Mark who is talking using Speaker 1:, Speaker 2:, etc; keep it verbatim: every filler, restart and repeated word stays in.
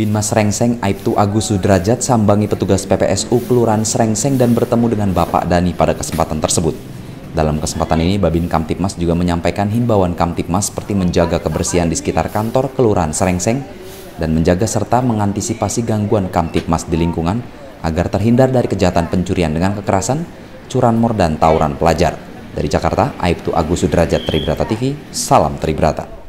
Speaker 1: Binmas Srengseng Aibtu Agus Sudrajat sambangi petugas P P S U Kelurahan Srengseng dan bertemu dengan Bapak Dani pada kesempatan tersebut. Dalam kesempatan ini, Babin Kamtibmas juga menyampaikan himbauan Kamtibmas seperti menjaga kebersihan di sekitar kantor Kelurahan Srengseng dan menjaga serta mengantisipasi gangguan Kamtibmas di lingkungan agar terhindar dari kejahatan pencurian dengan kekerasan, curanmor, dan tawuran pelajar. Dari Jakarta, Aibtu Agus Sudrajat, Tribrata T V, salam Tribrata.